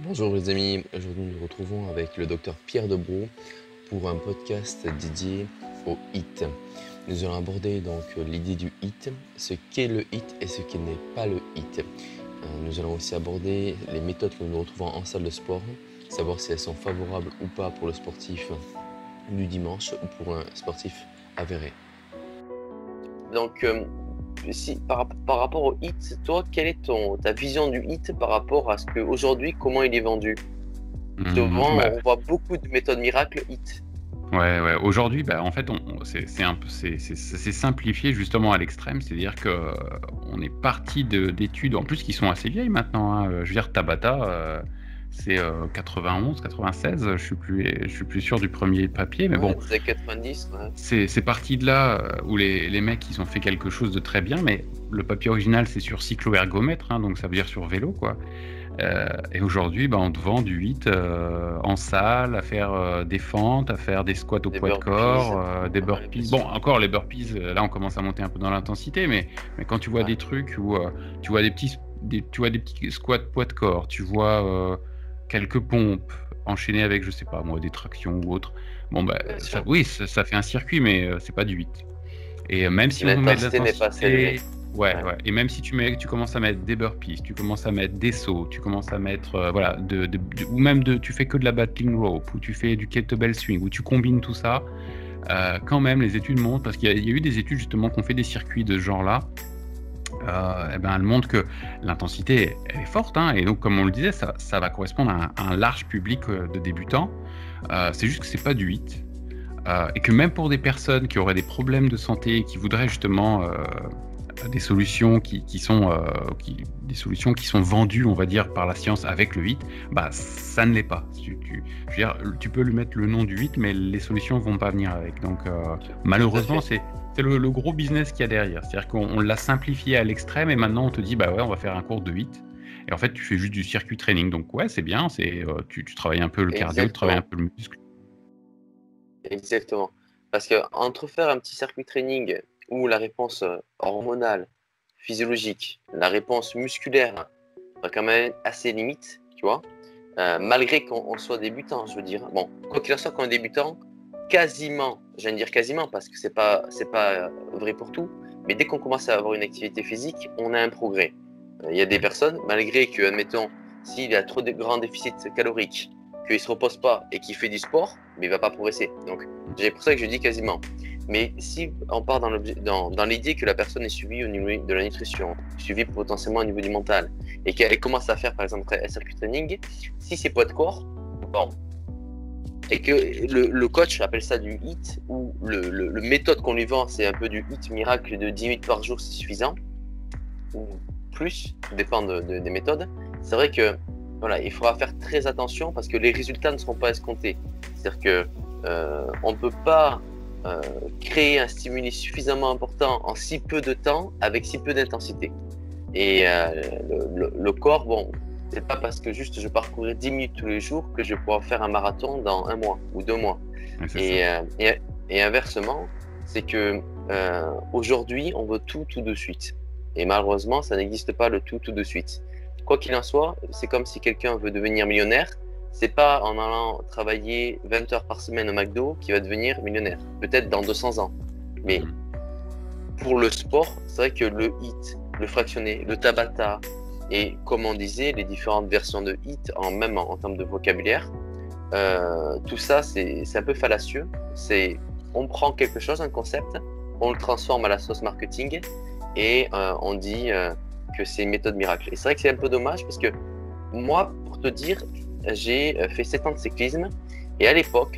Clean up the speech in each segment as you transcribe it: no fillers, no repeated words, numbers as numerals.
Bonjour les amis, aujourd'hui nous nous retrouvons avec le docteur Pierre Debroux pour un podcast dédié au HIIT. Nous allons aborder donc l'idée du HIIT, ce qu'est le HIIT et ce qui n'est pas le HIIT. Nous allons aussi aborder les méthodes que nous retrouvons en salle de sport, savoir si elles sont favorables ou pas pour le sportif du dimanche ou pour un sportif avéré. Donc, par rapport au HIIT, toi, quelle est ta vision du HIIT par rapport à ce qu'aujourd'hui, comment il est vendu? Souvent, Bah, on voit beaucoup de méthodes miracles HIIT. ouais. Aujourd'hui, en fait, c'est un peu, c'est simplifié justement à l'extrême, c'est-à-dire que on est parti d'études, en plus qui sont assez vieilles maintenant, hein. Je veux dire, Tabata, c'est 91, 96, je suis plus sûr du premier papier, mais Ouais, bon, des années 90, ouais. c'est parti de là où les mecs ils ont fait quelque chose de très bien, mais le papier original c'est sur cyclo-ergomètre, hein, donc ça veut dire sur vélo, quoi. Et aujourd'hui, on te vend du HIIT en salle, à faire des fentes, à faire des squats au Des poids de burpees. corps, des Ouais, bien burpees. sûr. Bon, encore les burpees, là on commence à monter un peu dans l'intensité, mais quand tu vois Ouais. des trucs où tu vois tu vois des petits squats poids de corps, tu vois quelques pompes enchaînées avec, je sais pas moi, des tractions ou autre. Bon, Bien ça, sûr. oui, ça fait un circuit, mais c'est pas du HIIT. Et même si on met de L'intensité n'est pas assez élevée. l'intensité, ouais. Ouais. Et même si tu commences à mettre des burpees, tu commences à mettre des sauts, tu commences à mettre, voilà, ou même tu fais que de la battling rope, ou tu fais du kettlebell swing, ou tu combines tout ça, quand même, les études montrent, parce qu'il y a eu des études justement qui ont fait des circuits de ce genre-là, elles montrent que l'intensité, elle est forte, hein, et donc, comme on le disait, ça va correspondre à un large public de débutants. C'est juste que c'est pas du HIIT. Et que même pour des personnes qui auraient des problèmes de santé et qui voudraient justement des solutions des solutions qui sont vendues, on va dire, par la science avec le HIIT, ça ne l'est pas. Je veux dire, tu peux lui mettre le nom du HIIT, mais les solutions vont pas venir avec. Donc Tout à malheureusement, fait. c'est le gros business qu'il y a derrière. C'est-à-dire qu'on l'a simplifié à l'extrême et maintenant on te dit, bah ouais, on va faire un cours de HIIT. Et en fait, tu fais juste du circuit training. Donc ouais, c'est bien, tu travailles un peu le cardio, tu travailles un Exactement. peu le muscle. Exactement. Parce que entre faire un petit circuit training où la réponse hormonale, physiologique, la réponse musculaire va quand même être assez limite, tu vois, malgré qu'on soit débutant, je veux dire. Bon, quoi qu'il en soit, quand on est débutant, quasiment, j'allais dire quasiment parce que c'est pas vrai pour tout, mais dès qu'on commence à avoir une activité physique, on a un progrès. Il y a des Ouais. personnes, malgré que, admettons, s'il a trop de grands déficits caloriques, qu'il ne se repose pas et qu'il fait du sport, mais il ne va pas progresser. Donc, c'est pour ça que je dis quasiment. Mais si on part dans l'idée que la personne est suivie au niveau de la nutrition, suivie potentiellement au niveau du mental, et qu'elle commence à faire par exemple un circuit training, si c'est poids de corps, bon, et que le coach appelle ça du HIIT, ou le méthode qu'on lui vend, c'est un peu du HIIT miracle de 10 minutes par jour, c'est suffisant, ou plus, tout dépend des méthodes. C'est vrai que voilà, il faudra faire très attention parce que les résultats ne seront pas escomptés. C'est-à-dire que on ne peut pas créer un stimuli suffisamment important en si peu de temps avec si peu d'intensité. Et le corps, bon, c'est pas parce que juste je parcourais 10 minutes tous les jours que je vais pouvoir faire un marathon dans un mois ou 2 mois. Ouais, c'est ça. Et inversement, c'est que aujourd'hui, on veut tout de suite. Et malheureusement, ça n'existe pas le tout de suite. Quoi qu'il en soit, c'est comme si quelqu'un veut devenir millionnaire. C'est pas en allant travailler 20 heures par semaine au McDo qu'il va devenir millionnaire. Peut-être dans 200 ans. Mais Mhm. pour le sport, c'est vrai que le HIIT, le fractionné, le Tabata, et comme on disait, les différentes versions de HIIT, même en termes de vocabulaire, tout ça, c'est un peu fallacieux. On prend quelque chose, un concept, on le transforme à la sauce marketing et on dit que c'est une méthode miracle. Et c'est vrai que c'est un peu dommage parce que moi, pour te dire, j'ai fait 7 ans de cyclisme et à l'époque,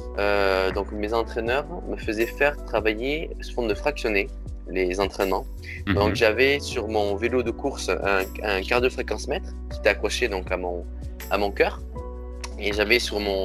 donc mes entraîneurs me faisaient faire travailler sous forme de fractionné les entraînements. Donc Mhm. j'avais sur mon vélo de course un cardio-fréquence-mètre qui était accroché donc à mon cœur. Et j'avais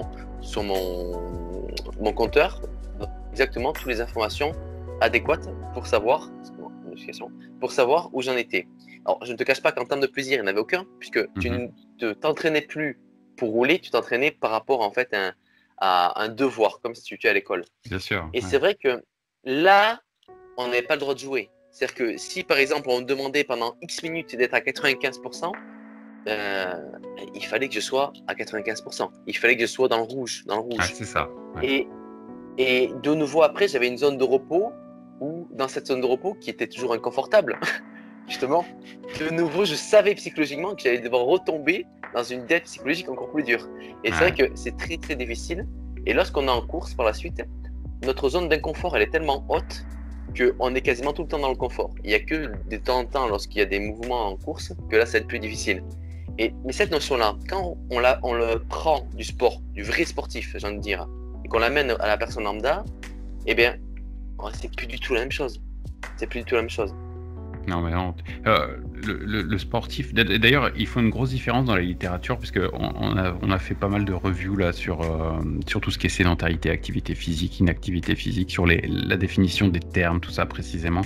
sur mon compteur exactement toutes les informations adéquates pour savoir, pour savoir où j'en étais. Alors, je ne te cache pas qu'en termes de plaisir, il n'y en avait aucun, puisque tu Mhm. ne t'entraînais plus pour rouler, tu t'entraînais par rapport en fait à un devoir, comme si tu étais à l'école. Bien sûr, Et ouais. c'est vrai que là, on n'avait pas le droit de jouer. C'est-à-dire que si par exemple on me demandait pendant X minutes d'être à 95%, euh, il fallait que je sois à 95%. Il fallait que je sois dans le rouge. Ah, c'est ça. Ouais. Et de nouveau, après, j'avais une zone de repos où, dans cette zone de repos, qui était toujours inconfortable, justement, de nouveau, je savais psychologiquement que j'allais devoir retomber dans une dette psychologique encore plus dure. Et c'est vrai que c'est très, très difficile. Et lorsqu'on est en course par la suite, notre zone d'inconfort, elle est tellement haute qu'on est quasiment tout le temps dans le confort. Il n'y a que de temps en temps, lorsqu'il y a des mouvements en course, que là, ça va être plus difficile. Mais cette notion-là, quand on le prend du sport, du vrai sportif, j'ai envie de dire, et qu'on l'amène à la personne lambda, eh bien, c'est plus du tout la même chose. C'est plus du tout la même chose. Non, mais non. Le sportif, d'ailleurs, il faut une grosse différence dans la littérature, puisque on a fait pas mal de reviews là sur tout ce qui est sédentarité, activité physique, inactivité physique, sur la définition des termes, tout ça précisément.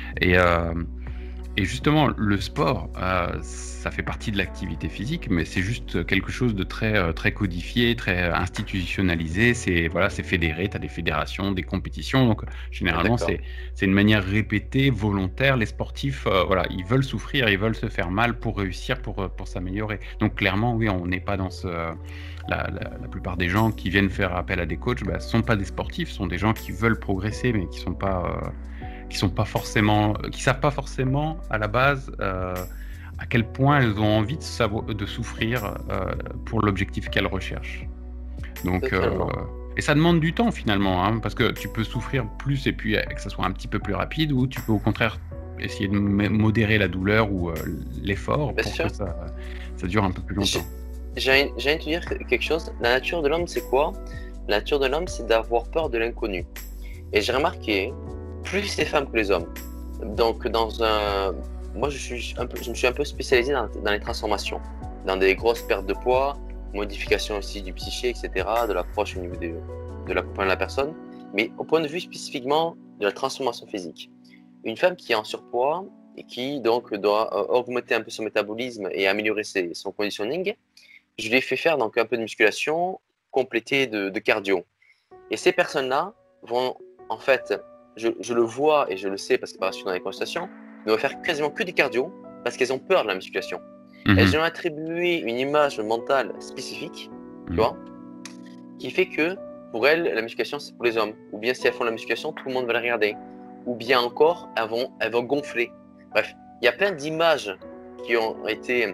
Et justement, le sport, ça fait partie de l'activité physique, mais c'est juste quelque chose de très, très codifié, très institutionnalisé. C'est fédéré, tu as des fédérations, des compétitions. Donc, généralement, c'est une manière répétée, volontaire. Les sportifs, ils veulent souffrir, ils veulent se faire mal pour réussir, pour s'améliorer. Donc, clairement, oui, on n'est pas dans la plupart des gens qui viennent faire appel à des coachs, ne sont pas des sportifs, sont des gens qui veulent progresser, mais qui savent pas forcément à la base à quel point elles ont envie de souffrir pour l'objectif qu'elles recherchent. Donc, et ça demande du temps finalement, hein, parce que tu peux souffrir plus et puis que ça soit un petit peu plus rapide, ou tu peux au contraire essayer de modérer la douleur ou l'effort pour que ça dure un peu plus longtemps. J'ai envie de te dire quelque chose. La nature de l'homme, c'est quoi? La nature de l'homme, c'est d'avoir peur de l'inconnu. Et j'ai remarqué, plus les femmes que les hommes. Donc, moi, je me suis un peu spécialisé dans les transformations, dans des grosses pertes de poids, modification aussi du psyché, etc., de l'approche au niveau de l'accompagnement de la personne, mais au point de vue spécifiquement de la transformation physique. Une femme qui est en surpoids et qui donc doit augmenter un peu son métabolisme et améliorer son conditioning, je lui ai fait faire donc un peu de musculation complétée de cardio. Et ces personnes-là vont, en fait, je le vois et je le sais parce que par la suite dans les consultations, ne vont faire quasiment que du cardio parce qu'elles ont peur de la musculation. Elles ont attribué une image mentale spécifique, tu vois, qui fait que pour elles, la musculation c'est pour les hommes. Ou bien si elles font la musculation, tout le monde va la regarder. Ou bien encore, elles vont gonfler. Bref, il y a plein d'images qui ont été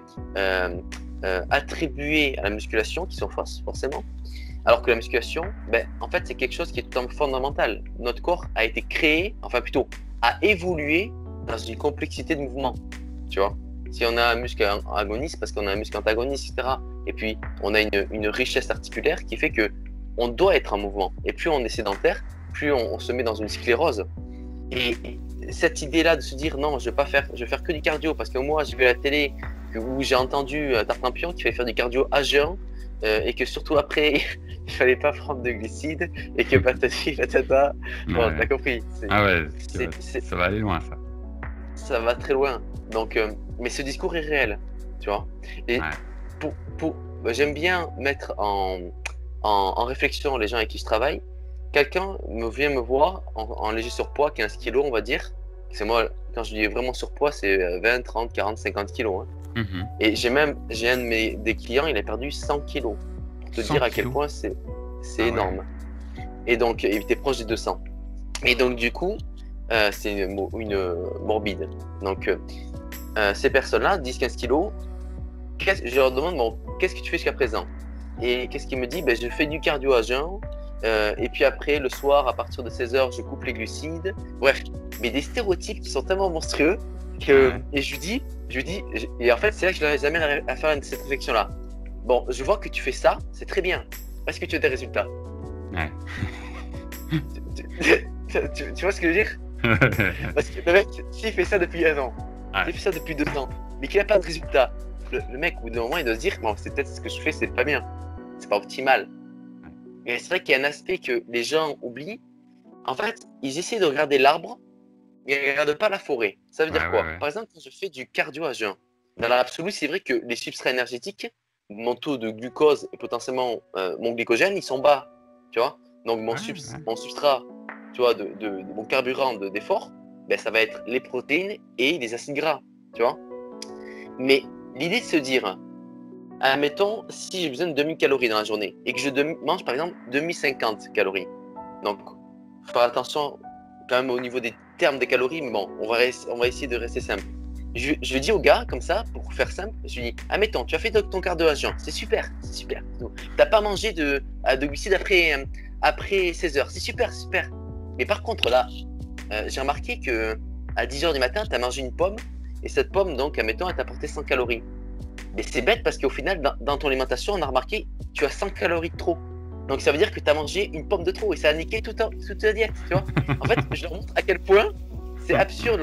attribuées à la musculation qui sont fausses, forcément. Alors que la musculation, en fait, c'est quelque chose qui est totalement fondamental. Notre corps a été créé, enfin plutôt, a évolué dans une complexité de mouvements, tu vois. Si on a un muscle agoniste, parce qu'on a un muscle antagoniste, etc. Et puis, on a une richesse articulaire qui fait que on doit être en mouvement. Et plus on est sédentaire, plus on se met dans une sclérose. Et cette idée-là de se dire non, je vais faire que du cardio, parce que moi, j'ai vu à la télé où j'ai entendu Tartampion qui fait faire du cardio à jeun, et que surtout après, il fallait pas prendre de glucides, et que patati patata. Bon, t'as compris. Ça va aller loin, ça. Ça va très loin. Donc, mais ce discours est réel, tu vois. Et j'aime bien mettre en réflexion les gens avec qui je travaille. Quelqu'un vient me voir en léger surpoids, 15 kilos, on va dire. C'est moi, quand je dis vraiment surpoids, c'est 20, 30, 40, 50 kilos. Hein. Et j'ai un des clients, il a perdu 100 kilos. Pour te dire à quel point c'est énorme. Ouais. Et donc, il était proche des 200. Et donc, du coup, c'est une morbide. Donc, ces personnes-là, 10-15 kilos, je leur demande, bon, qu'est-ce que tu fais jusqu'à présent? Et qu'est-ce qu'il me dit? Je fais du cardio à jeun, et puis après, le soir, à partir de 16h, je coupe les glucides. Bref, mais des stéréotypes qui sont tellement monstrueux que... Et je lui dis, et en fait, c'est là que je les amène à faire cette réflexion-là. Bon, je vois que tu fais ça, c'est très bien. Est-ce que tu as des résultats? Ouais. Tu vois ce que je veux dire? Parce que le mec, s'il fait ça depuis 1 an, s'il fait ça depuis 2 ans, mais qu'il n'a pas de résultat, le mec, au bout d'un moment, il doit se dire bon, c'est peut-être ce que je fais, c'est pas bien, c'est pas optimal. Et c'est vrai qu'il y a un aspect que les gens oublient. En fait, ils essaient de regarder l'arbre, mais ils ne regardent pas la forêt. Ça veut dire quoi? Par exemple, quand je fais du cardio à jeun, dans l'absolu, c'est vrai que les substrats énergétiques, mon taux de glucose et potentiellement mon glycogène, ils sont bas, tu vois. Donc mon substrat, tu vois, de mon carburant d'effort, ça va être les protéines et les acides gras, tu vois. Mais l'idée de se dire, admettons, si j'ai besoin de 2000 calories dans la journée et que je mange par exemple 2050 calories. Donc, faire attention quand même au niveau des termes des calories, mais bon, on va essayer de rester simple. Je dis au gars, comme ça, pour faire simple, je lui dis, admettons, tu as fait ton cardio à jeun, c'est super. T'as pas mangé de glucides après 16 heures, c'est super. Mais par contre, là, j'ai remarqué que à 10 heures du matin, tu as mangé une pomme, et cette pomme, donc, admettons, elle t'a apporté 100 calories. Mais c'est bête parce qu'au final, dans ton alimentation, on a remarqué, tu as 100 calories de trop. Donc ça veut dire que tu as mangé une pomme de trop et ça a niqué toute ta diète, tu vois. En fait, je leur montre à quel point c'est absurde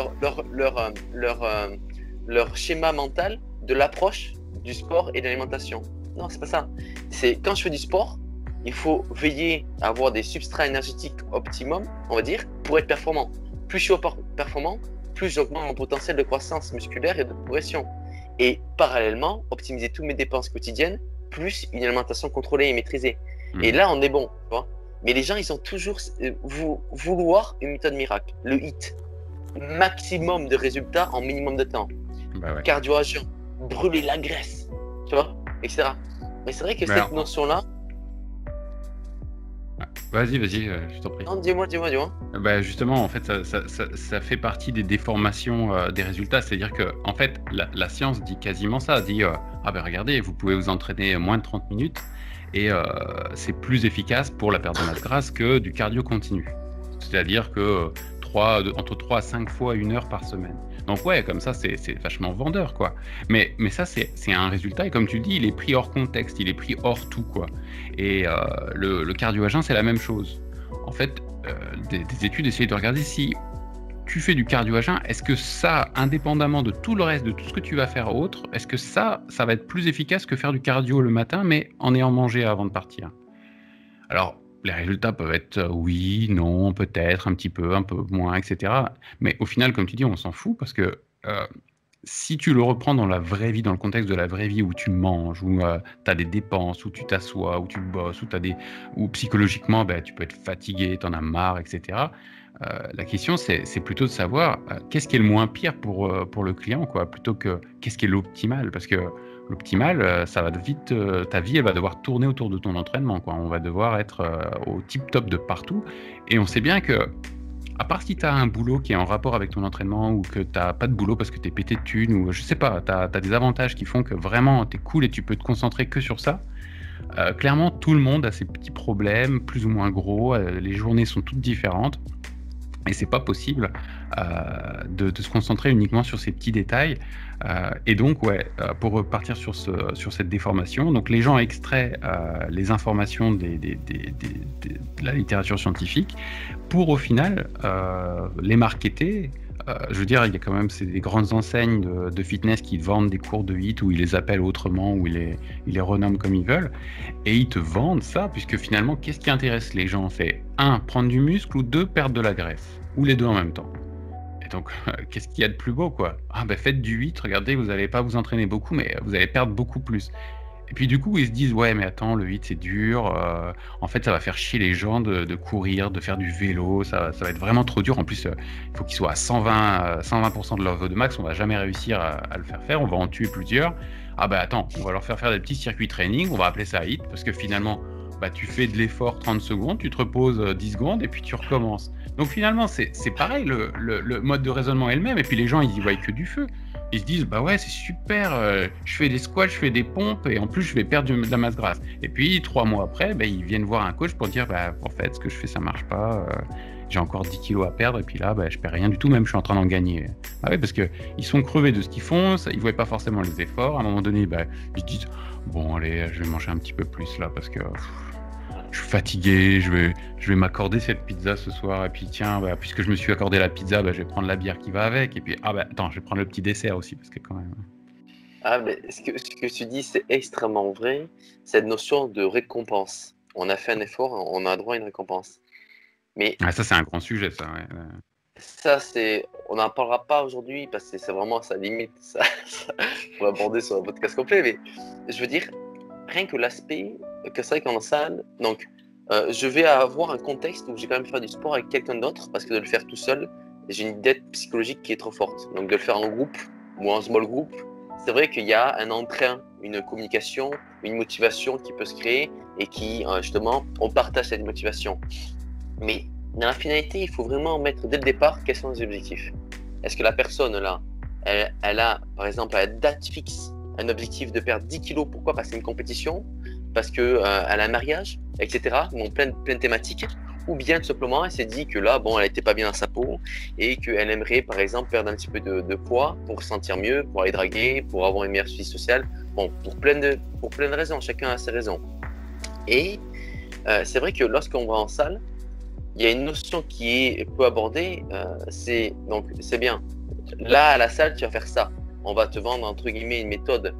leur schéma mental de l'approche du sport et de l'alimentation. Non, c'est pas ça. C'est quand je fais du sport, il faut veiller à avoir des substrats énergétiques optimum, on va dire, pour être performant. Plus je suis performant, plus j'augmente mon potentiel de croissance musculaire et de progression. Et parallèlement, optimiser toutes mes dépenses quotidiennes, plus une alimentation contrôlée et maîtrisée. Et là, on est bon, tu vois. Mais les gens, ils ont toujours vouloir une méthode miracle, le HIIT. Maximum de résultats en minimum de temps. Bah ouais. Cardio à jeun, brûler la graisse, tu vois, etc. Mais c'est vrai que cette notion-là... Vas-y, je t'en prie. Non, dis-moi. Bah justement, en fait, ça fait partie des déformations des résultats. C'est-à-dire que, en fait, la science dit quasiment ça. Dit, ah ben regardez, vous pouvez vous entraîner moins de 30 minutes et c'est plus efficace pour la perte de masse grasse que du cardio continu. C'est-à-dire que entre 3 à 5 fois 1 heure par semaine. Donc ouais, comme ça, c'est vachement vendeur, quoi. Mais ça, c'est un résultat, et comme tu dis, il est pris hors contexte, il est pris hors tout, quoi. Et le cardio à jeun, c'est la même chose. En fait, des études essayent de regarder si tu fais du cardio à jeun, est-ce que ça, indépendamment de tout le reste, de tout ce que tu vas faire autre, est-ce que ça va être plus efficace que faire du cardio le matin, mais en ayant mangé avant de partir? Alors, les résultats peuvent être oui, non, peut-être, un peu moins, etc. Mais au final, comme tu dis, on s'en fout parce que si tu le reprends dans la vraie vie, dans le contexte de la vraie vie où tu manges, où tu as des dépenses, où tu t'assois, où tu bosses, où psychologiquement tu peux être fatigué, tu en as marre, etc. La question, c'est plutôt de savoir qu'est-ce qui est le moins pire pour le client, quoi, plutôt que qu'est-ce qui est l'optimal. Parce que l'optimal, ça va vite, ta vie, elle va devoir tourner autour de ton entraînement, quoi. On va devoir être au tip-top de partout. Et on sait bien que, à part si tu as un boulot qui est en rapport avec ton entraînement ou que tu n'as pas de boulot parce que tu es pété de thunes ou je sais pas, tu as des avantages qui font que vraiment tu es cool et tu peux te concentrer que sur ça. Clairement, tout le monde a ses petits problèmes, plus ou moins gros. Les journées sont toutes différentes. Et c'est pas possible de se concentrer uniquement sur ces petits détails. Et donc, pour repartir sur cette déformation, donc les gens extraient les informations de la littérature scientifique pour au final les marketer. Je veux dire, il y a quand même des grandes enseignes de fitness qui vendent des cours de HIIT où ils les appellent autrement, où ils les renomment comme ils veulent. Et ils te vendent ça, puisque finalement, qu'est-ce qui intéresse les gens? C'est 1, prendre du muscle, ou 2, perdre de la graisse. Ou les deux en même temps. Et donc, qu'est-ce qu'il y a de plus beau, quoi? Ah ben faites du HIIT, regardez, vous n'allez pas vous entraîner beaucoup, mais vous allez perdre beaucoup plus. Et puis du coup, ils se disent, ouais, mais attends, le HIIT, c'est dur. En fait, ça va faire chier les gens de courir, de faire du vélo. Ça va être vraiment trop dur. En plus, il faut qu'ils soient à 120% de leur VO2 max. On va jamais réussir à le faire. On va en tuer plusieurs. Ah bah attends, on va leur faire des petits circuits training. On va appeler ça HIIT parce que finalement, tu fais de l'effort 30 secondes, tu te reposes 10 secondes et puis tu recommences. Donc finalement, c'est pareil. Le mode de raisonnement est le même. Et puis les gens, ils y voient que du feu. Ils se disent, bah ouais, c'est super, je fais des squats, je fais des pompes, et en plus, je vais perdre de la masse grasse. Et puis, 3 mois après, ils viennent voir un coach pour dire, en fait, ce que je fais, ça marche pas, j'ai encore 10 kilos à perdre, et puis là, je perds rien du tout, même je suis en train d'en gagner. Ah ouais, parce qu'ils sont crevés de ce qu'ils font, ils voient pas forcément les efforts. À un moment donné, ils se disent, bon, allez, je vais manger un petit peu plus là, parce que je suis fatigué, je vais m'accorder cette pizza ce soir, et puis tiens, puisque je me suis accordé la pizza, je vais prendre la bière qui va avec, et puis attends, je vais prendre le petit dessert aussi, parce que quand même... Ah, mais ce que tu dis, c'est extrêmement vrai, cette notion de récompense. On a fait un effort, on a droit à une récompense. Mais ça, c'est un grand sujet, ça, ouais. Ça, on n'en parlera pas aujourd'hui, parce que c'est vraiment à sa limite, ça on va aborder sur un podcast complet, mais je veux dire, rien que l'aspect que c'est vrai qu'en salle, donc je vais avoir un contexte où j'ai quand même fait du sport avec quelqu'un d'autre, parce que de le faire tout seul, j'ai une dette psychologique qui est trop forte. Donc de le faire en groupe ou en small group, c'est vrai qu'il y a un entrain, une communication, une motivation qui peut se créer et qui, justement, on partage cette motivation. Mais dans la finalité, il faut vraiment mettre dès le départ quels sont les objectifs. Est-ce que la personne, là, elle a, par exemple, à date fixe, un objectif de perdre 10 kilos, pourquoi? Parce que c'est une compétition, parce qu'elle a un mariage, etc. Bon, plein de thématiques. Ou bien tout simplement, elle s'est dit que là, bon, elle n'était pas bien dans sa peau et qu'elle aimerait, par exemple, perdre un petit peu de poids pour se sentir mieux, pour aller draguer, pour avoir une meilleure vie sociale. Bon, pour plein de raisons, chacun a ses raisons. Et c'est vrai que lorsqu'on va en salle, il y a une notion qui est peu abordée, c'est bien. Là, à la salle, tu vas faire ça. On va te vendre, entre guillemets, une méthode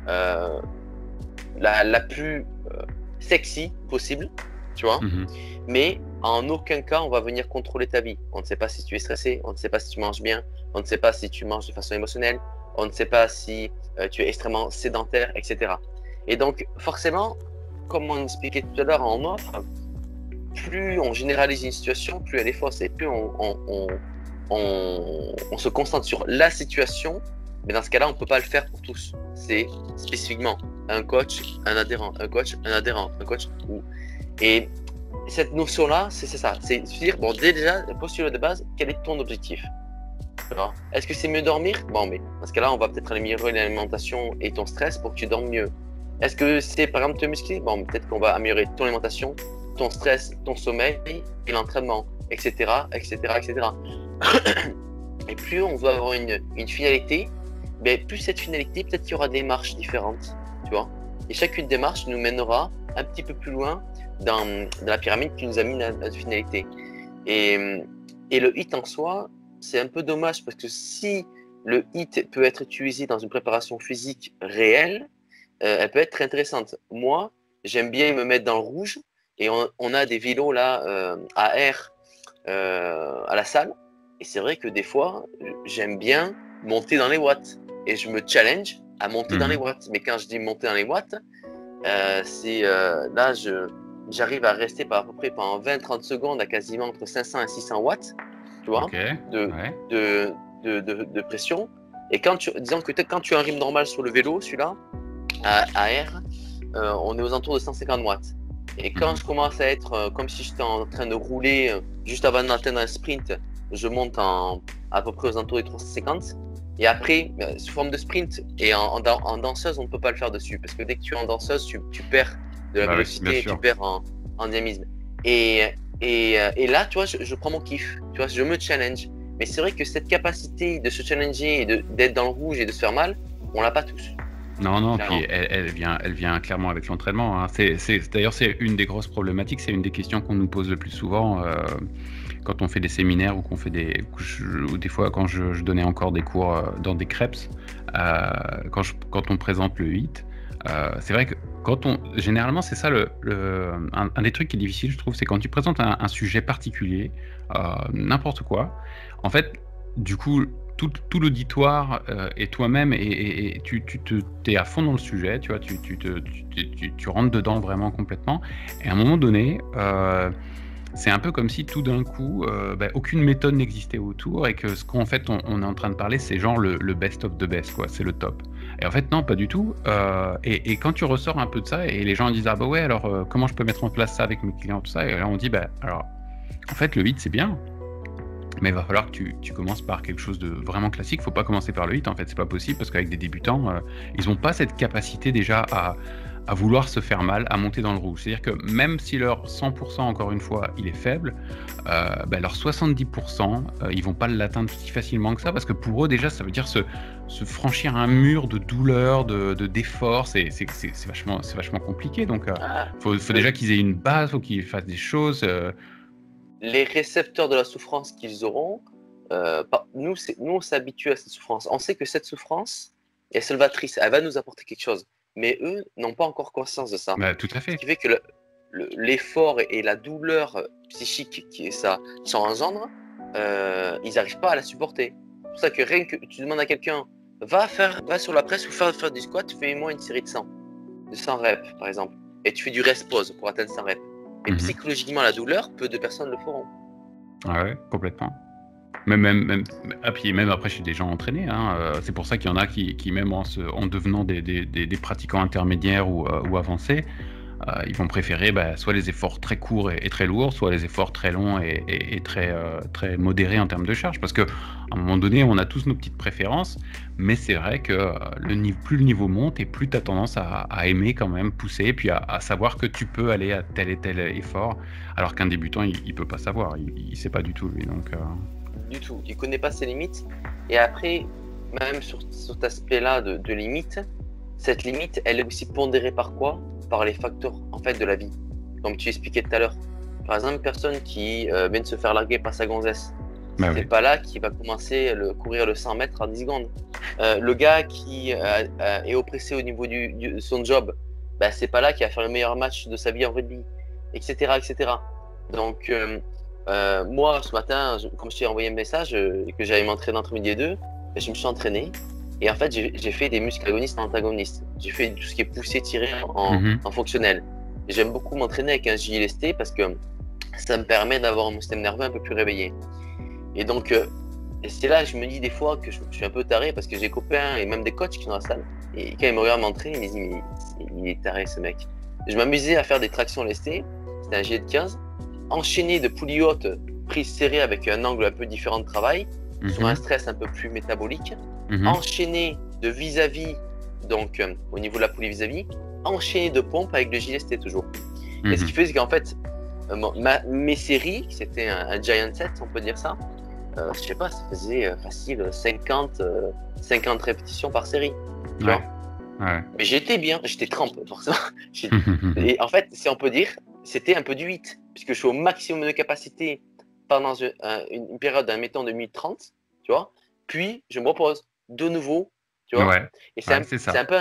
la plus sexy possible, tu vois. Mais en aucun cas, on va venir contrôler ta vie. On ne sait pas si tu es stressé, on ne sait pas si tu manges bien, on ne sait pas si tu manges de façon émotionnelle, on ne sait pas si tu es extrêmement sédentaire, etc. Et donc, forcément, comme on expliquait tout à l'heure en offre, plus on généralise une situation, plus elle est fausse et plus on se concentre sur la situation. Mais dans ce cas-là, on ne peut pas le faire pour tous. C'est spécifiquement un coach, un adhérent, un coach, un adhérent, un coach. Et cette notion-là, c'est ça. C'est dire, bon, déjà, le postulat de base, quel est ton objectif? Est-ce que c'est mieux dormir? Bon, mais dans ce cas-là, on va peut-être améliorer l'alimentation et ton stress pour que tu dormes mieux. Est-ce que c'est, par exemple, te muscler? Bon, peut-être qu'on va améliorer ton alimentation, ton stress, ton sommeil et l'entraînement, etc., etc., etc. Et plus on veut avoir une finalité, mais plus cette finalité, peut-être qu'il y aura des marches différentes, tu vois. Et chacune des marches nous mènera un petit peu plus loin dans la pyramide qui nous amène à la finalité. Et le HIIT en soi, c'est un peu dommage parce que si le HIIT peut être utilisé dans une préparation physique réelle, elle peut être très intéressante. Moi, j'aime bien me mettre dans le rouge et on a des vélos là à air à la salle. Et c'est vrai que des fois, j'aime bien monter dans les watts et je me challenge à monter dans les watts. Mais quand je dis monter dans les watts, c'est là, j'arrive à rester à peu près pendant 20-30 secondes à quasiment entre 500 et 600 watts, tu vois, de pression. Et disons que quand tu as un rythme normal sur le vélo, celui-là, à air, on est aux alentours de 150 watts. Et quand je commence à être comme si j'étais en train de rouler juste avant d'atteindre un sprint, je monte à peu près aux alentours des 350. Et après, sous forme de sprint, et en danseuse, on ne peut pas le faire dessus. Parce que dès que tu es en danseuse, tu perds de la vélocité, tu perds en dynamisme. Et là, tu vois, je prends mon kiff. Tu vois, je me challenge. Mais c'est vrai que cette capacité de se challenger et d'être dans le rouge et de se faire mal, on l'a pas tous. Non, puis elle vient clairement avec l'entraînement. Hein. D'ailleurs, c'est une des grosses problématiques, c'est une des questions qu'on nous pose le plus souvent quand on fait des séminaires ou qu'on fait ou des fois quand je donnais encore des cours dans des CREPS, quand on présente le HIIT. C'est vrai que généralement, c'est ça un des trucs qui est difficile, je trouve, c'est quand tu présentes un sujet particulier, n'importe quoi. En fait, du coup, tout l'auditoire et toi-même, et tu t'es à fond dans le sujet, tu vois, tu rentres dedans vraiment complètement. Et à un moment donné, c'est un peu comme si tout d'un coup, aucune méthode n'existait autour et que ce qu'en fait on est en train de parler, c'est genre le best of the best, quoi, c'est le top. Et en fait, non, pas du tout. Et quand tu ressors un peu de ça et les gens disent, ah bah ouais, alors comment je peux mettre en place ça avec mes clients, tout ça, et là on dit, alors en fait, le HIIT, c'est bien. Mais il va falloir que tu commences par quelque chose de vraiment classique. Faut pas commencer par le HIIT, en fait, c'est pas possible parce qu'avec des débutants, ils n'ont pas cette capacité déjà à vouloir se faire mal, à monter dans le rouge. C'est-à-dire que même si leur 100%, encore une fois, il est faible, leur 70%, ils vont pas l'atteindre si facilement que ça parce que pour eux, déjà, ça veut dire se franchir un mur de douleur, d'effort. C'est vachement compliqué. Donc, faut déjà qu'ils aient une base, faut qu'ils fassent des choses. Les récepteurs de la souffrance qu'ils auront, nous, on s'habitue à cette souffrance. On sait que cette souffrance est salvatrice, elle va nous apporter quelque chose. Mais eux n'ont pas encore conscience de ça. Tout à fait. Ce qui fait que l'effort et la douleur psychique qui ça engendre, ils n'arrivent pas à la supporter. C'est pour ça que rien que tu demandes à quelqu'un, va sur la presse ou faire du squat, fais-moi une série de 100 reps par exemple. Et tu fais du rest pause pour atteindre 100 reps. Et psychologiquement, la douleur, peu de personnes le feront. Ah ouais, complètement. Puis même après, chez des gens entraînés, hein, c'est pour ça qu'il y en a qui même en devenant des pratiquants intermédiaires ou avancés, ils vont préférer soit les efforts très courts et très lourds, soit les efforts très longs et très modérés en termes de charge. Parce qu'à un moment donné, on a tous nos petites préférences, mais c'est vrai que plus le niveau monte et plus tu as tendance à aimer quand même pousser, puis à savoir que tu peux aller à tel et tel effort, alors qu'un débutant, il peut pas savoir, il sait pas du tout, lui. Donc, Du tout, il connaît pas ses limites. Et après, même sur cet aspect-là de limite, cette limite, elle est aussi pondérée par quoi? Par les facteurs en fait de la vie, comme tu expliquais tout à l'heure. Par exemple, une personne qui vient de se faire larguer par sa gonzesse, c'est pas là qui va commencer courir le 100 mètres en 10 secondes. Le gars qui est oppressé au niveau de son job, c'est pas là qui va faire le meilleur match de sa vie en rugby, etc. etc. Donc moi ce matin, comme je t'ai envoyé un message et que j'allais m'entraîner entre midi et 2, je me suis entraîné. Et en fait, j'ai fait des muscles agonistes et antagonistes. J'ai fait tout ce qui est poussé, tiré en fonctionnel. J'aime beaucoup m'entraîner avec un JLST parce que ça me permet d'avoir un système nerveux un peu plus réveillé. Et donc, c'est là que je me dis des fois que je suis un peu taré parce que j'ai des copains et même des coachs qui sont dans la salle. Et quand ils me regardent m'entraîner, ils me disent mais il est taré ce mec. Je m'amusais à faire des tractions lestées, c'était un J de 15, enchaîné de poulies hautes, prises serrées avec un angle un peu différent de travail, sur un stress un peu plus métabolique. Enchaîné de vis-à-vis, donc au niveau de la poulie vis-à-vis, enchaîné de pompes avec le JST toujours. Et ce qui fait, c'est qu'en fait, mes séries, c'était un giant set, on peut dire ça, je sais pas, ça faisait facile 50 répétitions par série. Tu vois. Mais j'étais bien, j'étais trempe, forcément. Et en fait, si on peut dire, c'était un peu du 8, puisque je suis au maximum de capacité pendant une période, admettons, de minute 30, tu vois, puis je me repose de nouveau, tu vois. Et c'est un peu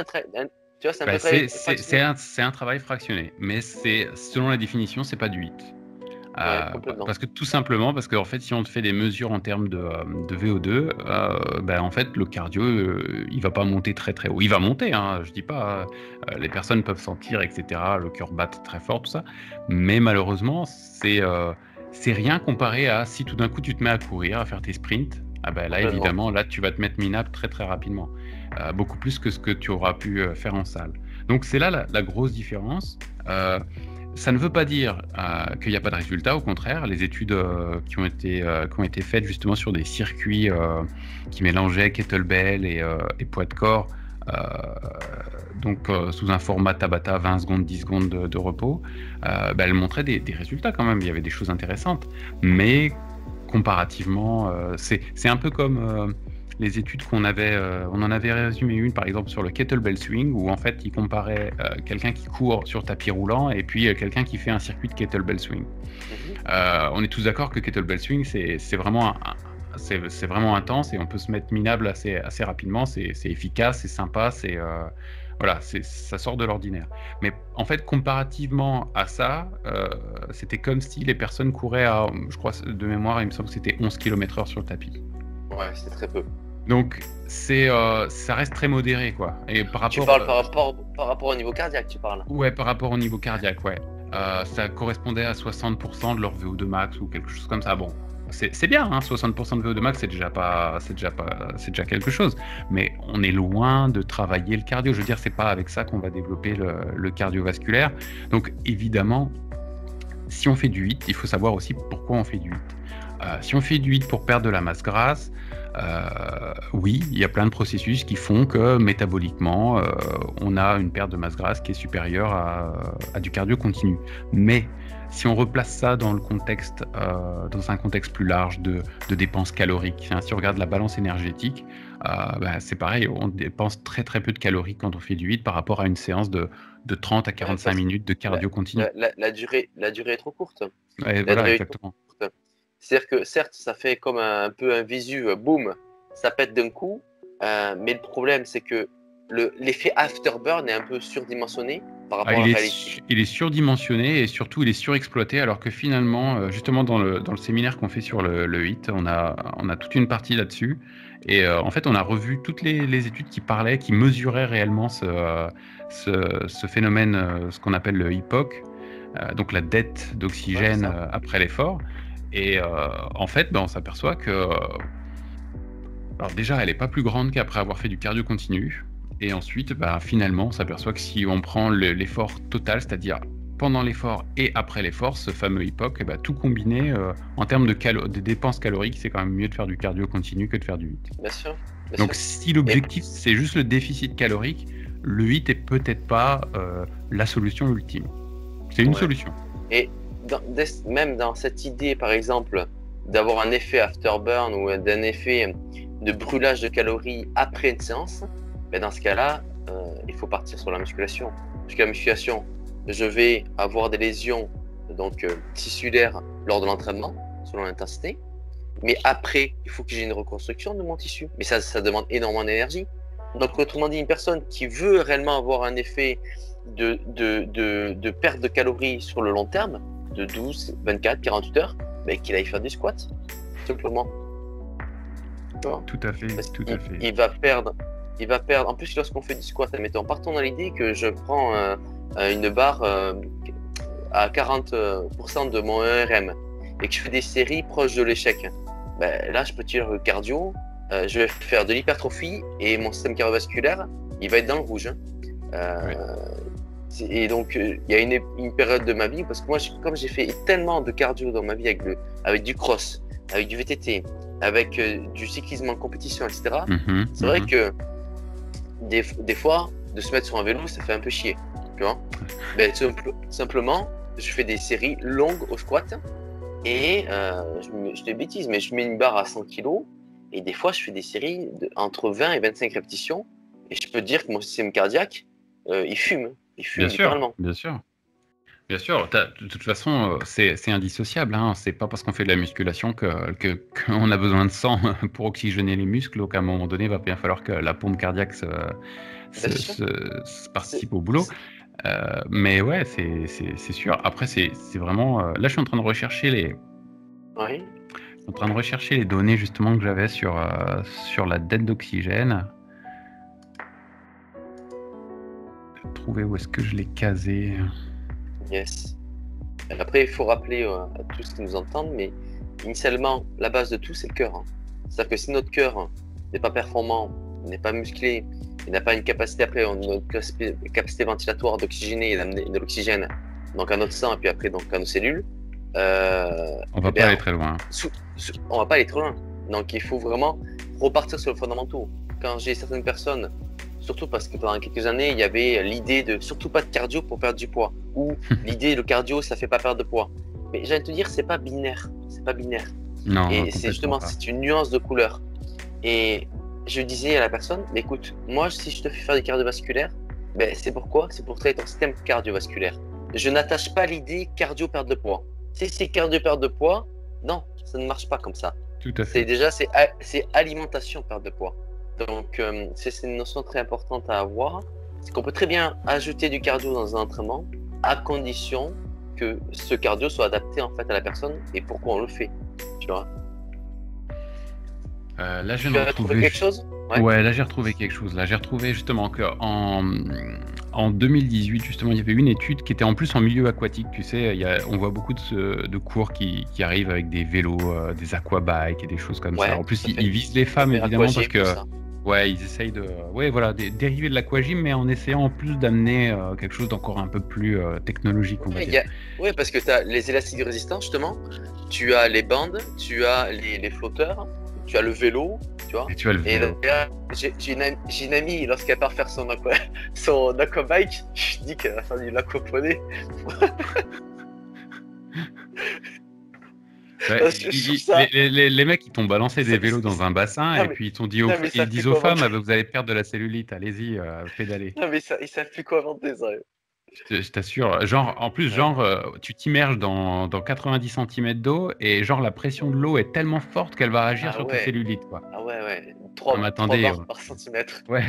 c'est un travail fractionné, mais selon la définition, c'est pas du 8. Parce que tout simplement, parce qu'en fait, si on te fait des mesures en termes de VO2, en fait, le cardio, il va pas monter très très haut. Il va monter, hein, je dis pas, les personnes peuvent sentir, etc., le cœur bat très fort, tout ça, mais malheureusement, c'est rien comparé à si tout d'un coup tu te mets à courir, à faire tes sprints. Là, évidemment, là, tu vas te mettre minable très très rapidement, beaucoup plus que ce que tu auras pu faire en salle. Donc c'est là la grosse différence. Ça ne veut pas dire qu'il n'y a pas de résultat, au contraire. Les études qui ont été faites justement sur des circuits qui mélangeaient kettlebell et poids de corps, sous un format Tabata, 20 secondes, 10 secondes de repos, elles montraient des résultats quand même. Il y avait des choses intéressantes, mais comparativement, c'est un peu comme les études qu'on avait, on en avait résumé une par exemple sur le kettlebell swing où en fait ils comparaient quelqu'un qui court sur tapis roulant et puis quelqu'un qui fait un circuit de kettlebell swing. On est tous d'accord que kettlebell swing c'est vraiment intense et on peut se mettre minable assez rapidement, c'est efficace, c'est sympa, ça sort de l'ordinaire. Mais en fait, comparativement à ça, c'était comme si les personnes couraient à, je crois de mémoire, il me semble que c'était 11 km/h sur le tapis. Ouais, c'est très peu. Donc, ça reste très modéré, quoi. Et par rapport, tu parles par rapport au niveau cardiaque, tu parles? Ouais, par rapport au niveau cardiaque, ouais. Ça correspondait à 60% de leur VO2 max ou quelque chose comme ça. Bon, c'est bien, hein, 60% de VO2 max, c'est déjà quelque chose. Mais on est loin de travailler le cardio. Je veux dire, c'est pas avec ça qu'on va développer le cardiovasculaire. Donc, évidemment, si on fait du 8, il faut savoir aussi pourquoi on fait du 8. Si on fait du 8 pour perdre de la masse grasse, oui, il y a plein de processus qui font que métaboliquement, on a une perte de masse grasse qui est supérieure à du cardio continu. Mais si on replace ça dans dans un contexte plus large de dépenses caloriques, hein, si on regarde la balance énergétique, c'est pareil, on dépense très très peu de calories quand on fait du 8 par rapport à une séance de 30 à 45 minutes de cardio continu. La durée est trop courte. Ouais, voilà, exactement. C'est-à-dire que certes, ça fait comme un peu un visu, boum, ça pète d'un coup, mais le problème, c'est que l'effet afterburn est un peu surdimensionné par rapport à la réalité. Il est surdimensionné et surtout il est surexploité, alors que finalement, justement dans le séminaire qu'on fait sur le HIIT, on a toute une partie là-dessus. Et en fait, on a revu toutes les études qui mesuraient réellement ce phénomène, ce qu'on appelle le HIPOC, donc la dette d'oxygène après l'effort. Et en fait, on s'aperçoit que alors déjà, elle n'est pas plus grande qu'après avoir fait du cardio continu. Et ensuite, finalement, on s'aperçoit que si on prend l'effort total, c'est-à-dire pendant l'effort et après l'effort, ce fameux EPOC, tout combiné, en termes de dépenses caloriques, c'est quand même mieux de faire du cardio continu que de faire du HIIT. Bien sûr. Donc si l'objectif, c'est juste le déficit calorique, le HIIT est peut-être pas la solution ultime. C'est une solution. Et même dans cette idée, par exemple, d'avoir un effet afterburn ou d'un effet de brûlage de calories après une séance, dans ce cas-là, il faut partir sur la musculation. Parce que la musculation, je vais avoir des lésions tissulaires lors de l'entraînement, selon l'intensité. Mais après, il faut que j'ai une reconstruction de mon tissu. Mais ça demande énormément d'énergie. Donc, autrement dit, une personne qui veut réellement avoir un effet de perte de calories sur le long terme, de 12, 24, 48 heures, qu'il aille faire du squat, tout simplement. Tout à fait, Il va perdre. En plus, lorsqu'on fait du squat, admettons, partons dans l'idée que je prends une barre à 40% de mon ERM et que je fais des séries proches de l'échec. Là, je peux tirer le cardio, je vais faire de l'hypertrophie et mon système cardiovasculaire, il va être dans le rouge. Et donc, il y a une période de ma vie, parce que moi, comme j'ai fait tellement de cardio dans ma vie avec du cross, avec du VTT, avec du cyclisme en compétition, etc., c'est vrai que des fois, de se mettre sur un vélo, ça fait un peu chier. Tu vois, simplement, je fais des séries longues au squat et je te bêtise, mais je mets une barre à 100 kg et des fois, je fais des séries entre 20 et 25 répétitions et je peux te dire que mon système cardiaque, il fume. Bien sûr, bien sûr. Bien sûr, de toute façon, c'est indissociable. C'est pas parce qu'on fait de la musculation qu'on a besoin de sang pour oxygéner les muscles. Donc, à un moment donné, il va bien falloir que la pompe cardiaque se participe au boulot. Mais ouais, c'est sûr. Après, c'est vraiment. Là, je suis en train de rechercher les données justement que j'avais sur la dette d'oxygène. Trouver où est-ce que je l'ai casé. Yes. Après, il faut rappeler à tous qui nous entendent, mais initialement, la base de tout, c'est le cœur. C'est-à-dire que si notre cœur n'est pas performant, n'est pas musclé, il n'a pas une capacité capacité ventilatoire d'oxygéner et d'amener de l'oxygène donc à notre sang et puis après donc à nos cellules, on va pas aller très loin. On va pas aller très loin. Donc il faut vraiment repartir sur les fondamentaux. Quand j'ai certaines personnes, surtout parce que pendant quelques années, il y avait l'idée de surtout pas de cardio pour perdre du poids, ou l'idée le cardio ça fait pas perdre de poids. Mais j'ai envie de te dire, c'est pas binaire. Non, et c'est justement c'est une nuance de couleur. Et je disais à la personne, mais écoute, moi si je te fais faire du cardiovasculaire, c'est pourquoi ? C'est pour traiter ton système cardiovasculaire. Je n'attache pas l'idée cardio perte de poids. Si c'est cardio perte de poids, non, ça ne marche pas comme ça. Tout à fait. C'est alimentation perte de poids. Donc c'est une notion très importante à avoir. C'est qu'on peut très bien ajouter du cardio dans un entraînement à condition que ce cardio soit adapté en fait à la personne et pourquoi on le fait. Tu vois. Là, je viens de retrouver quelque chose. Ouais, là j'ai retrouvé quelque chose. Là, j'ai retrouvé justement en 2018, justement, il y avait une étude qui était en plus en milieu aquatique. Tu sais, on voit beaucoup de cours qui arrivent avec des vélos, des aquabikes et des choses comme ça. En plus, ils visent les femmes évidemment parce que ils essayent de dériver de l'aquagym, mais en essayant en plus d'amener quelque chose d'encore un peu plus technologique, on va dire. Oui, parce que tu as les élastiques de résistance justement, tu as les bandes, tu as les flotteurs, tu as le vélo, tu vois. Et tu as le vélo. J'ai une amie, lorsqu'elle part faire son aquabike, je dis qu'elle va faire du aquaponie. Les mecs, ils t'ont balancé des vélos dans un bassin et puis ils disent aux femmes, vous allez perdre de la cellulite, allez-y, pédalez. Non, mais ils savent plus quoi inventer, ça. Je t'assure, tu t'immerges dans 90 cm d'eau et la pression de l'eau est tellement forte qu'elle va agir sur ta cellulite, quoi. Ah ouais, 3 bars par centimètre. Ouais.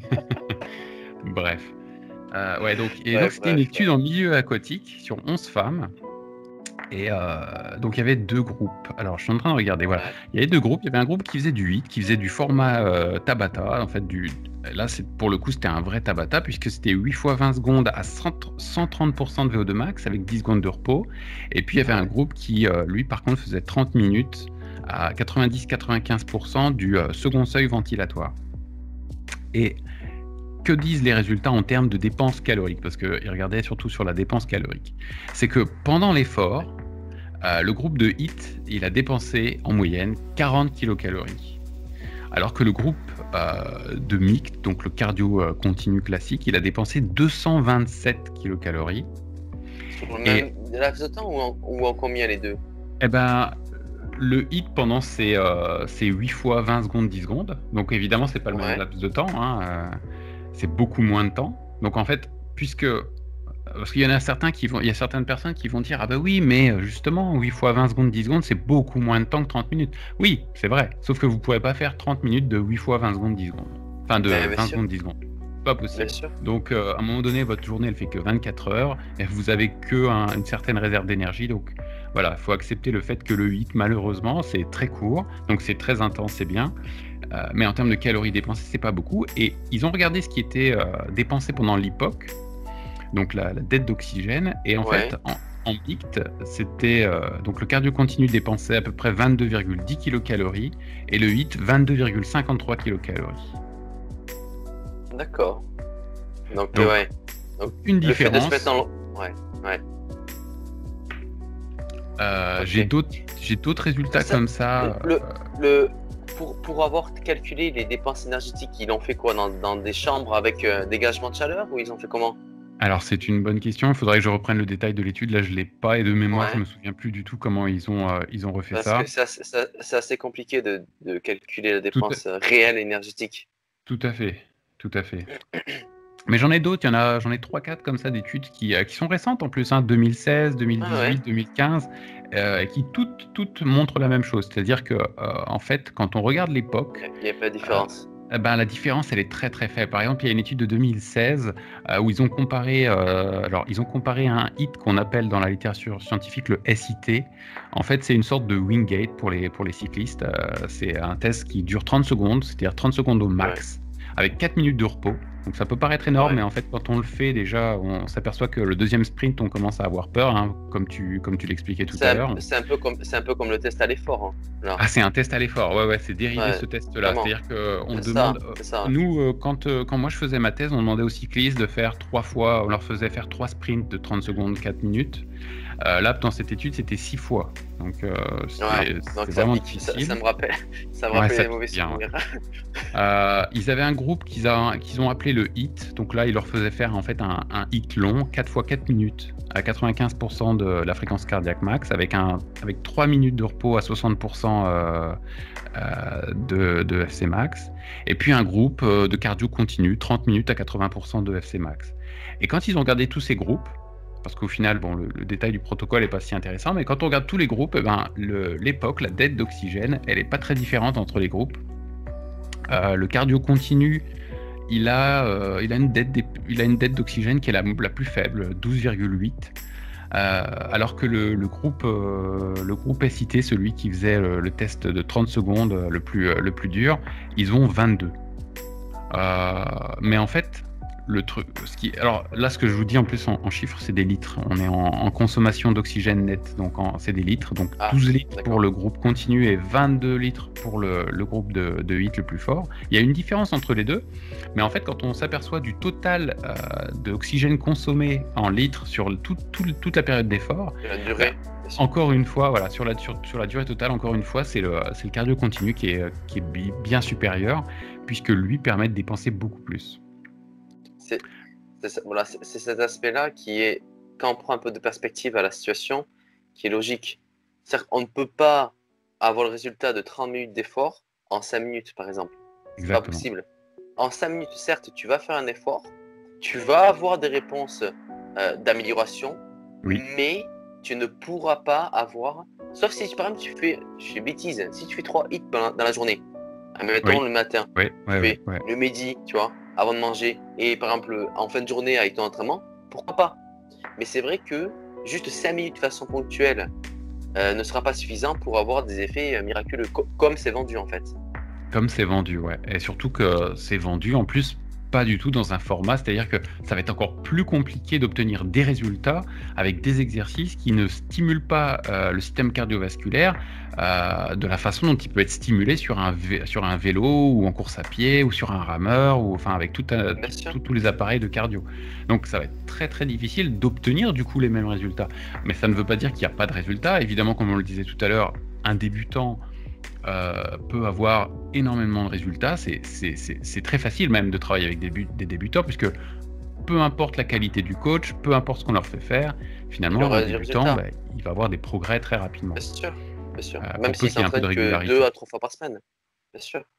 Bref. Donc c'était une étude en milieu aquatique sur 11 femmes Et donc il y avait 2 groupes. Alors je suis en train de regarder, voilà. Ouais. Il y avait 2 groupes. Il y avait un groupe qui faisait du HIIT, qui faisait du format Tabata. En fait, là, pour le coup, c'était un vrai Tabata, puisque c'était 8 fois 20 secondes à 130% de VO2 max, avec 10 secondes de repos. Et puis il y avait un groupe qui, lui, par contre, faisait 30 minutes à 90-95% du second seuil ventilatoire. Et que disent les résultats en termes de dépenses caloriques? Parce qu'ils regardaient surtout sur la dépense calorique. C'est que pendant l'effort, le groupe de HIIT, il a dépensé en moyenne 40 kilocalories. Alors que le groupe de MICT, donc le cardio continu classique, il a dépensé 227 kilocalories. Sur le même laps de temps ou en combien les deux? Eh ben, le HIIT pendant c'est 8 fois 20 secondes, 10 secondes. Donc évidemment, c'est pas le même laps de temps. C'est beaucoup moins de temps. Donc en fait, parce qu'il y en a certains il y a certaines personnes qui vont dire, ah bah oui, mais justement, 8 fois 20 secondes, 10 secondes, c'est beaucoup moins de temps que 30 minutes. Oui, c'est vrai. Sauf que vous ne pourrez pas faire 30 minutes de 8 fois 20 secondes, 10 secondes. Enfin, de 20 secondes, 10 secondes. Pas possible. Donc, à un moment donné, votre journée, elle fait que 24 heures et vous avez que une certaine réserve d'énergie. Donc, voilà, il faut accepter le fait que le HIIT, malheureusement, c'est très court. Donc, c'est très intense, c'est bien. Mais en termes de calories dépensées, c'est pas beaucoup. Et ils ont regardé ce qui était dépensé pendant l'hypoc, donc la dette d'oxygène. Et en fait, en MICT, c'était donc le cardio continu dépensait à peu près 22,10 kilocalories et le HIIT 22,53 kilocalories. D'accord. Donc, Donc, une différence. Le fait de se mettre J'ai d'autres résultats comme ça. Pour avoir calculé les dépenses énergétiques, ils l'ont fait quoi, dans des chambres avec dégagement de chaleur, ou ils ont fait comment? Alors c'est une bonne question, il faudrait que je reprenne le détail de l'étude, là je l'ai pas, et de mémoire je me souviens plus du tout comment ils ont refait ça. Parce que c'est assez compliqué de calculer la dépense réelle énergétique. Tout à fait. Mais j'en ai d'autres, j'en ai 3-4 comme ça d'études qui sont récentes en plus, 2016, 2018, 2015, et qui toutes montrent la même chose. C'est-à-dire que en fait, quand on regarde l'époque, il n'y a pas de différence. La différence, elle est très très faible. Par exemple, il y a une étude de 2016 où ils ont comparé, un HIIT qu'on appelle dans la littérature scientifique le SIT. En fait, c'est une sorte de Wingate pour les cyclistes. C'est un test qui dure 30 secondes, c'est-à-dire 30 secondes au max, avec 4 minutes de repos. Donc ça peut paraître énorme, mais en fait, quand on le fait, déjà, on s'aperçoit que le deuxième sprint, on commence à avoir peur, comme tu l'expliquais tout à l'heure. C'est un peu comme le test à l'effort. C'est un test à l'effort, c'est dérivé ce test-là. C'est-à-dire qu'on demande... Nous, quand moi je faisais ma thèse, on demandait aux cyclistes de faire 3 fois, on leur faisait faire 3 sprints de 30 secondes, 4 minutes. Là, dans cette étude, c'était 6 fois. Donc, c'est vraiment difficile. Ça me rappelle les mauvais souvenirs. Ils avaient un groupe qu'ils ont appelé le HIIT. Donc là, ils leur faisaient faire en fait un HIIT long, 4 fois 4 minutes, à 95% de la fréquence cardiaque max, avec 3 minutes de repos à 60% de FC max. Et puis un groupe de cardio continu, 30 minutes à 80% de FC max. Et quand ils ont regardé tous ces groupes, parce qu'au final, le détail du protocole n'est pas si intéressant, mais quand on regarde tous les groupes, l'époque, la dette d'oxygène, elle n'est pas très différente entre les groupes. Le cardio continu, il a une dette d'oxygène qui est la plus faible, 12,8. Alors que le groupe SIT, celui qui faisait le test de 30 secondes le plus dur, ils ont 22. Mais en fait, alors là, ce que je vous dis en plus en chiffres, c'est des litres. On est en consommation d'oxygène net, donc c'est des litres. Donc 12 litres pour le groupe continu et 22 litres pour le groupe de HIIT le plus fort. Il y a une différence entre les deux, mais en fait, quand on s'aperçoit du total d'oxygène consommé en litres sur toute la période d'effort, la durée. Encore une fois, sur la durée totale, encore une fois, c'est le cardio continu qui est bien supérieur, puisque lui permet de dépenser beaucoup plus. C'est cet aspect-là qui est, quand on prend un peu de perspective à la situation, qui est logique. C'est-à-dire qu'on ne peut pas avoir le résultat de 30 minutes d'effort en 5 minutes, par exemple. C'est pas possible. En 5 minutes, certes, tu vas faire un effort, tu vas avoir des réponses d'amélioration, mais tu ne pourras pas avoir... Sauf si, par exemple, je fais bêtise, si tu fais 3 hits dans la journée, admettons le matin, le midi, tu vois, avant de manger, et par exemple en fin de journée avec ton entraînement, pourquoi pas? Mais c'est vrai que juste 5 minutes de façon ponctuelle ne sera pas suffisant pour avoir des effets miraculeux, comme c'est vendu en fait. Comme c'est vendu, ouais. Et surtout que c'est vendu en plus pas du tout dans un format, c'est-à-dire que ça va être encore plus compliqué d'obtenir des résultats avec des exercices qui ne stimulent pas le système cardiovasculaire de la façon dont il peut être stimulé sur un vélo ou en course à pied ou sur un rameur ou enfin avec Bien sûr. tous les appareils de cardio. Donc ça va être très très difficile d'obtenir du coup les mêmes résultats. Mais ça ne veut pas dire qu'il n'y a pas de résultats. Évidemment, comme on le disait tout à l'heure, un débutant peut avoir énormément de résultats. C'est très facile même de travailler avec des débutants, puisque peu importe la qualité du coach, peu importe ce qu'on leur fait faire, Il finalement, aura un des débutant, résultats. il va avoir des progrès très rapidement, Bien sûr. Bien sûr. Même pour peu s'il qu'il y ait un peu s'entraîne de que 2 régularité. à 3 fois par semaine. Bien sûr.